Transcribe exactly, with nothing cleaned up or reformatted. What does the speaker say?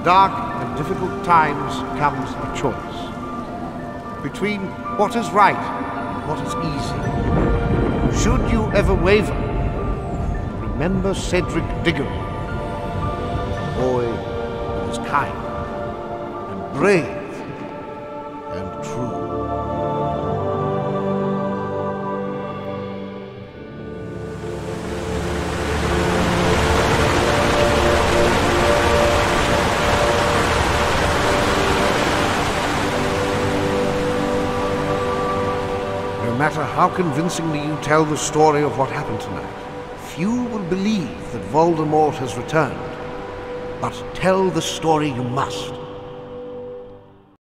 dark and difficult times comes a choice between what is right and what is easy. Should you ever waver, remember Cedric Diggory, a boy who was kind and brave and true. No matter how convincingly you tell the story of what happened tonight, few will believe that Voldemort has returned. But tell the story you must.